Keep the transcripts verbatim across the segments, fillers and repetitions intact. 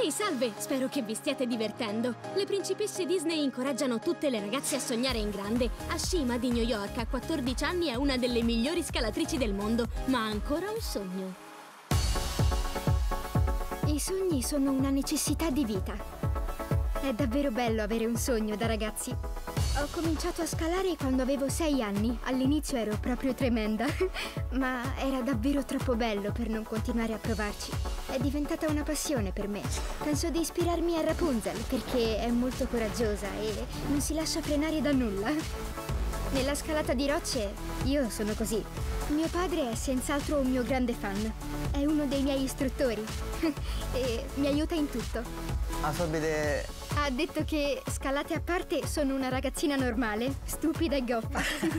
Ehi, salve! Spero che vi stiate divertendo. Le principesse Disney incoraggiano tutte le ragazze a sognare in grande. Ashima di New York a quattordici anni è una delle migliori scalatrici del mondo, ma ha ancora un sogno. I sogni sono una necessità di vita. È davvero bello avere un sogno da ragazzi. Ho cominciato a scalare quando avevo sei anni. All'inizio ero proprio tremenda, ma era davvero troppo bello per non continuare a provarci. È diventata una passione per me. Penso di ispirarmi a Rapunzel perché è molto coraggiosa e non si lascia frenare da nulla. Nella scalata di rocce io sono così. Mio padre è senz'altro un mio grande fan. È uno dei miei istruttori e mi aiuta in tutto. Assolutamente. Ha detto che, scalate a parte, sono una ragazzina normale, stupida e goffa.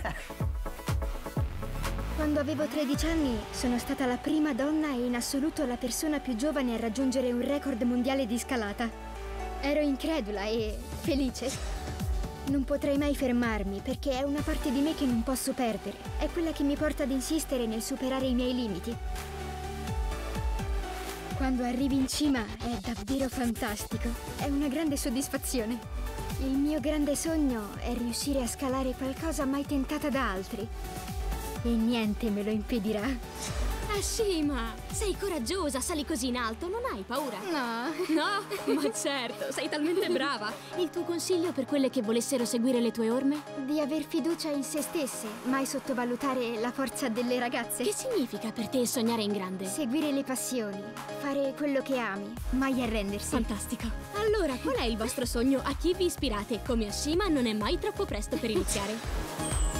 Quando avevo tredici anni sono stata la prima donna e in assoluto la persona più giovane a raggiungere un record mondiale di scalata. Ero incredula e felice. Non potrei mai fermarmi perché è una parte di me che non posso perdere. È quella che mi porta ad insistere nel superare i miei limiti. Quando arrivi in cima è davvero fantastico. È una grande soddisfazione. Il mio grande sogno è riuscire a scalare qualcosa mai tentata da altri. E niente me lo impedirà. Ashima, sei coraggiosa, sali così in alto, non hai paura? No. No? Ma certo, sei talmente brava. Il tuo consiglio per quelle che volessero seguire le tue orme? Di aver fiducia in se stesse, mai sottovalutare la forza delle ragazze. Che significa per te sognare in grande? Seguire le passioni, fare quello che ami, mai arrendersi. Fantastico. Allora, qual è il vostro sogno? A chi vi ispirate? Come Ashima non è mai troppo presto per iniziare.